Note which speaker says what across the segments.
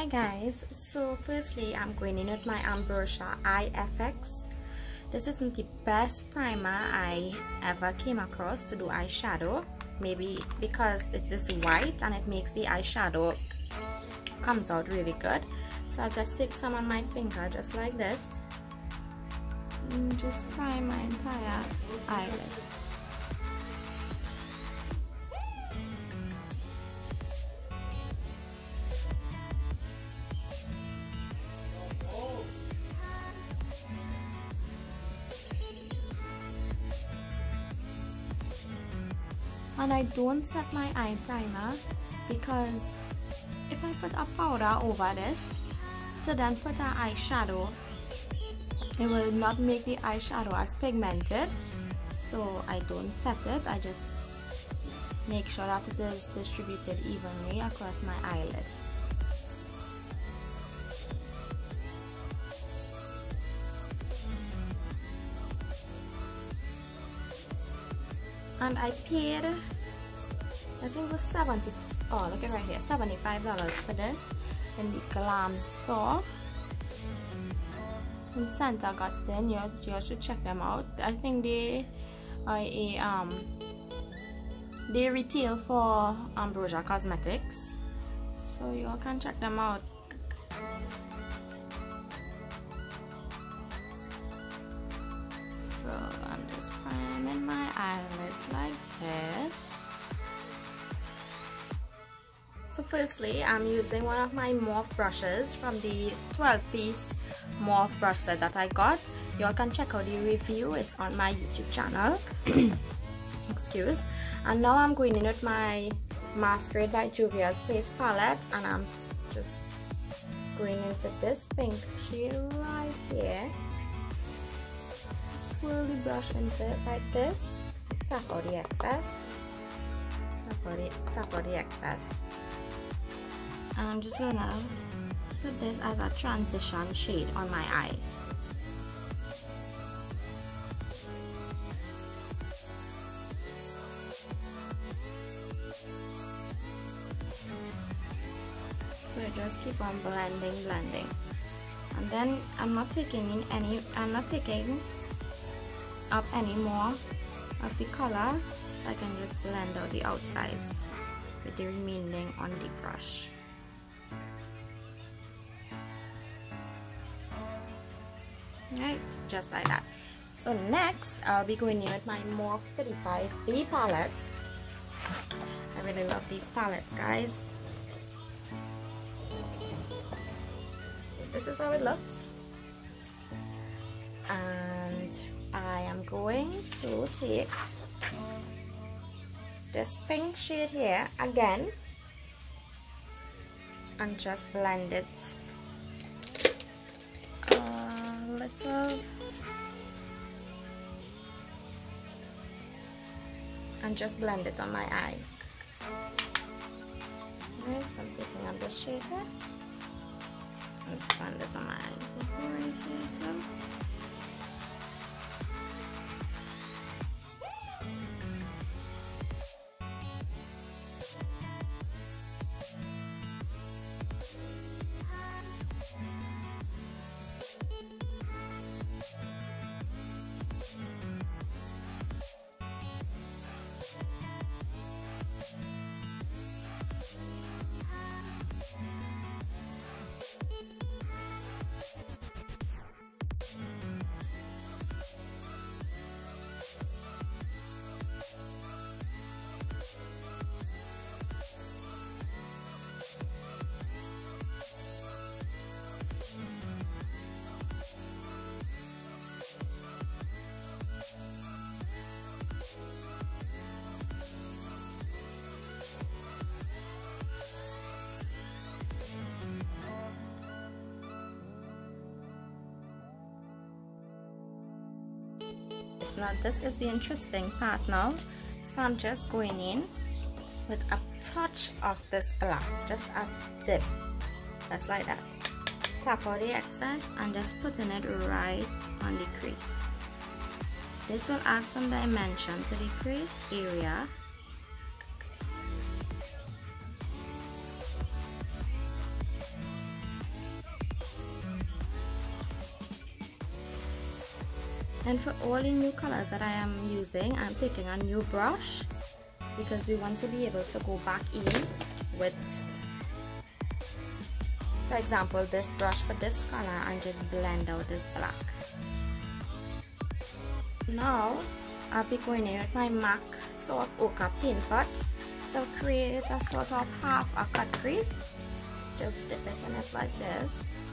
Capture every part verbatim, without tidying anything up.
Speaker 1: Hi guys, so firstly I'm going in with my Ambrosia Eye F X. This isn't the best primer I ever came across to do eyeshadow, maybe because it is white and it makes the eyeshadow comes out really good. So I'll just take some on my finger just like this and just prime my entire eyelid. And I don't set my eye primer because if I put a powder over this to then put an eyeshadow, it will not make the eyeshadow as pigmented. So I don't set it, I just make sure that it is distributed evenly across my eyelid. And I paid, I think it was seventy. Oh, look at right here, seventy-five dollars for this in the Glam store in Saint Augustine. You, you should check them out. I think they are a um they retail for Ambrosia Cosmetics, so you all can check them out. So I'm just priming my eyelids like this. So firstly, I'm using one of my Morphe brushes from the twelve piece Morphe brush set that I got. You all can check out the review, it's on my YouTube channel. Excuse. And now I'm going in with my Masquerade by Juvia's Place palette, and I'm just going into this pink shade right here. Swirl the brush into it like this. Tap out the excess. Tap out the, tap out the excess. And I'm just gonna put this as a transition shade on my eyes. So I just keep on blending, blending. And then I'm not taking in any, I'm not taking up any more of the color, so I can just blend out the outsides with the remaining on the brush. Right, just like that. So next I'll be going in with my Morphe thirty-five B palette. I really love these palettes, guys. So this is how it looks, and I am going to take this pink shade here again and just blend it a little, and just blend it on my eyes. Alright, so I'm taking on this shade here and just blend it on my eyes right here, so. Now this is the interesting part now. So I'm just going in with a touch of this black, just a dip, just like that. Tap out the excess and just putting it right on the crease. This will add some dimension to the crease area. And for all the new colors that I am using, I'm taking a new brush because we want to be able to go back in with, for example, this brush for this color and just blend out this black. Now I'll be going in with my MAC Soft Ochre Paint Pot to create a sort of half a cut crease. Just dip it in it like this.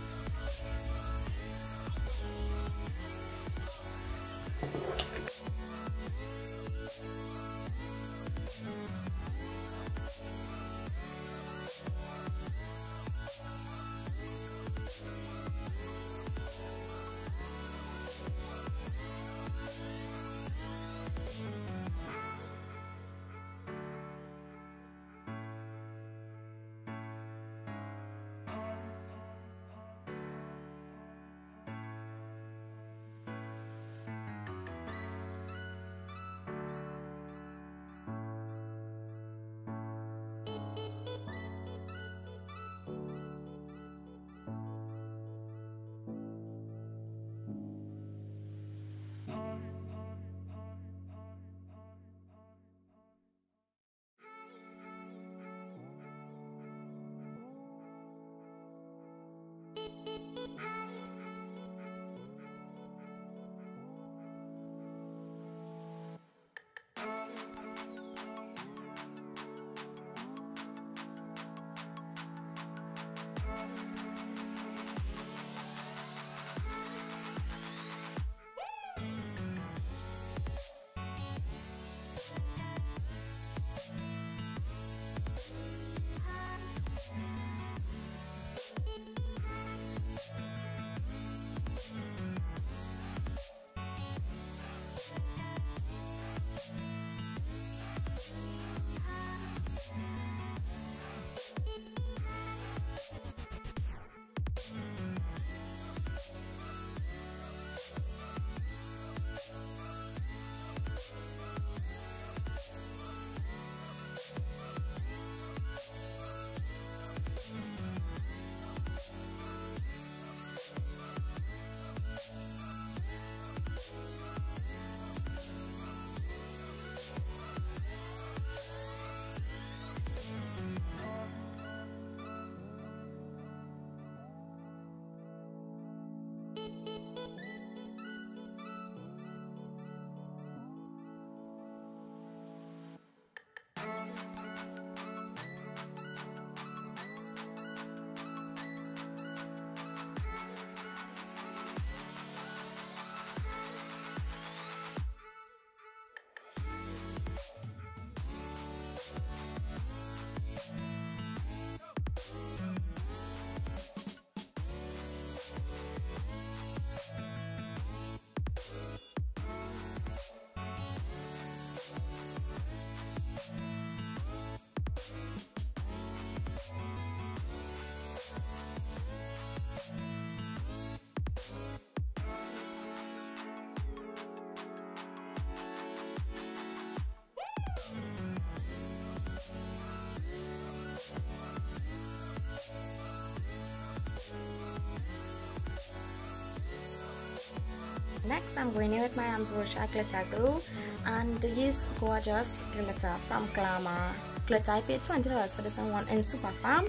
Speaker 1: Next, I'm going in with my Ambrosia glitter glue and this gorgeous glitter from Glamour Glitter. I paid twenty dollars for this one in Super Farm,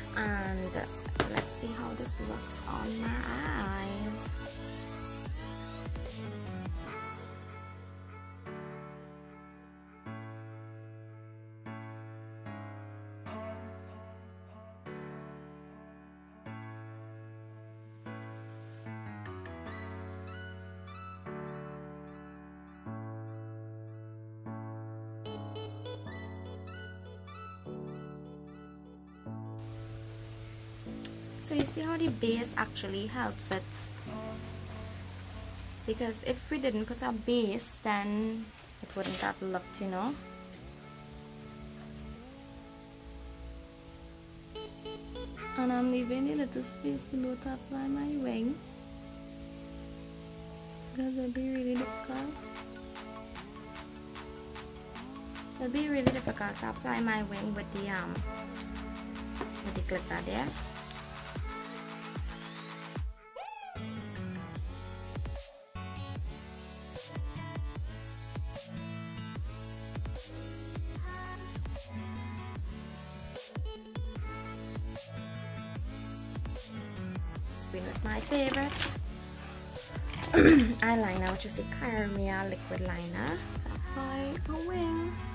Speaker 1: and let's see how this looks on my eyes. So you see how the base actually helps it, because if we didn't put a base, then it wouldn't have looked, you know. And I'm leaving a little space below to apply my wing, because it'll be really difficult. It'll be really difficult to apply my wing with the um with the glitter there. in with my favorite eyeliner, which is a Caramel liquid liner to apply a wing.